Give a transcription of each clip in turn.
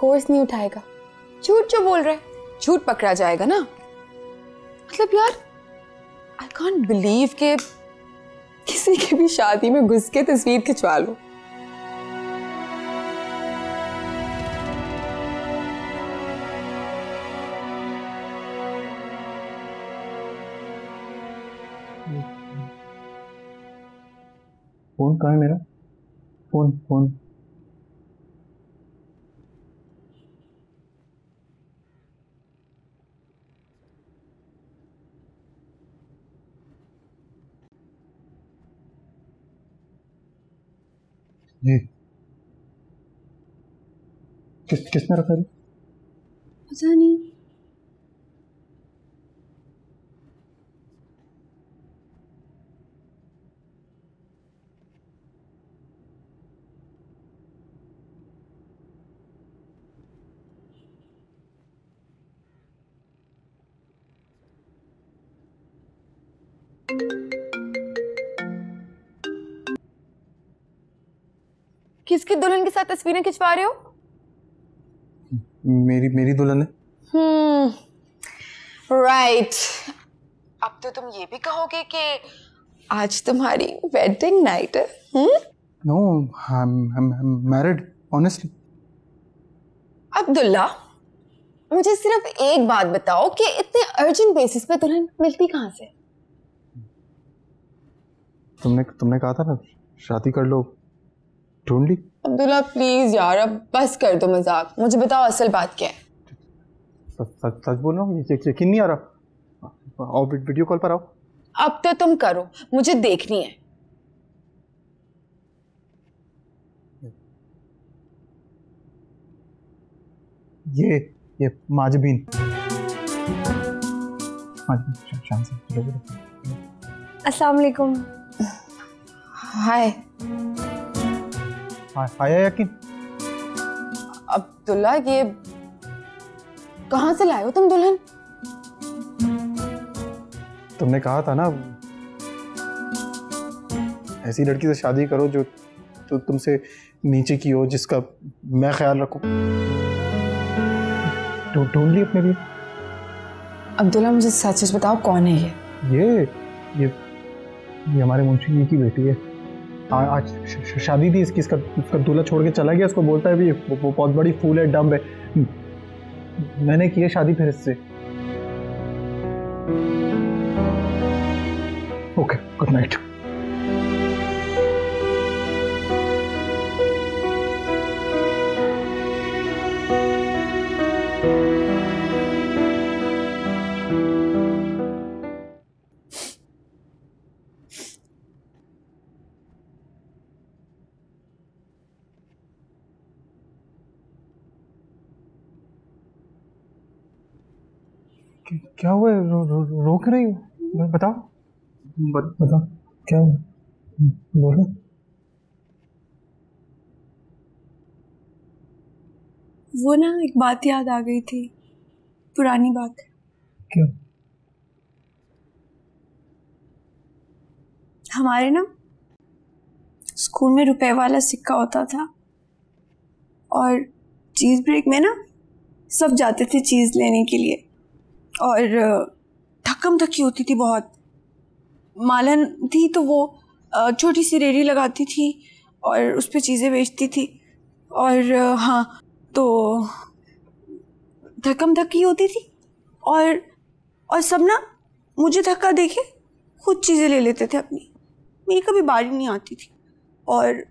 Course नहीं उठाएगा। झूठ जो बोल रहा है, झूठ पकड़ा जाएगा ना। मतलब यार, आई कांट बिलीव के किसी की भी शादी में घुस के तस्वीर खिंचवा लो। फोन कहाँ है मेरा? फोन ये किसने रखा है? पता नहीं। किसकी दुल्हन के साथ तस्वीरें खिंचवा रहे हो? मेरी दुल्हन है। राइट। अब तो तुम ये भी कहोगे कि आज तुम्हारी वेडिंग नाइट है। No, I am married honestly. Abdullah, मुझे सिर्फ एक बात बताओ कि इतने अर्जेंट बेसिस पे दुल्हन मिलती कहाँ से? तुमने कहा था ना शादी कर लो, ढूंढ ली। अब्दुल्ला प्लीज यार, अब बस कर दो मजाक, मुझे बताओ असल बात क्या है। सच बोल रहा हूँ, यकीन नहीं आ रहा। आओ वीडियो कॉल पर आओ। अब तो तुम करो, मुझे देखनी है। ये माजबीन शान से अस्सलाम वालेकुम। हाय। आया यकीन? अब्दुल्ला, ये कहाँ से लाए हो तुम दुल्हन? तुमने कहा था ना ऐसी लड़की से शादी करो जो तुमसे नीचे की हो, जिसका मैं ख्याल रखूं। ढूंढ ली अपने लिए। अब्दुल्ला, मुझे सच सच बताओ, कौन है ये? ये हमारे मुंशी जी की बेटी है। आज शादी थी इसकी, इसका दूल्हा छोड़ के चला गया। इसको बोलता है भी वो बहुत बड़ी फूल है, डम्ब है। मैंने की है शादी फिर इससे। Okay, good night. क्या हुआ? रोक रही हो? बताओ बताओ क्या हुआ, बोलो। वो ना एक बात याद आ गई थी, पुरानी बात। क्या? हमारे ना स्कूल में रुपए वाला सिक्का होता था और चीज ब्रेक में ना सब जाते थे चीज लेने के लिए, और धक्कम धक्की होती थी बहुत। मालन थी तो वो छोटी सी रेहड़ी लगाती थी और उस पर चीज़ें बेचती थी। और हाँ, तो धक्कम धक्की होती थी और सब ना मुझे धक्का देके खुद चीज़ें ले लेते थे अपनी। मेरी कभी बारी नहीं आती थी और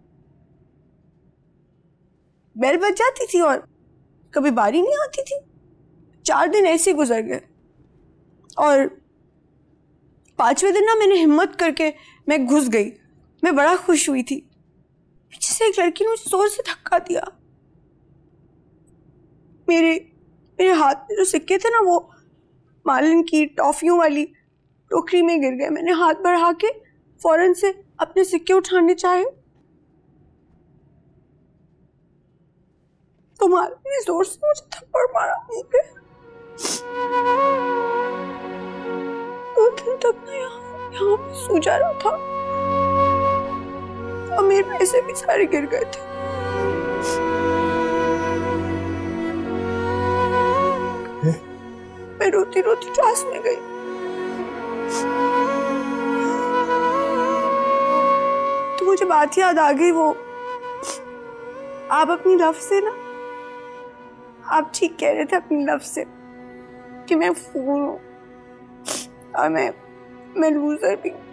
बेल बज जाती थी और कभी बारी नहीं आती थी। 4 दिन ऐसे गुजर गए और 5वें दिन ना मैंने हिम्मत करके मैं घुस गई। मैं बड़ा खुश हुई थी। पीछे से एक लड़की ने मुझे जोर से धक्का दिया। मेरे हाथ में जो सिक्के थे ना वो मालन की टॉफियों वाली टोकरी में गिर गए। मैंने हाथ बढ़ा के फौरन से अपने सिक्के उठाने चाहे तो मालन ने जोर से मुझे थप्पड़ मारा मुंह पे। 2 दिन तक मैं यहाँ पे सो जा रहा था और मेरे पैसे भी सारे गिर गए थे। रोती रोती क्लास में गई। तो मुझे बात याद आ गई, वो आप अपनी लव से ना, आप ठीक कह रहे थे अपनी लव से कि मैं फूल हूँ और मैं लूजर भी।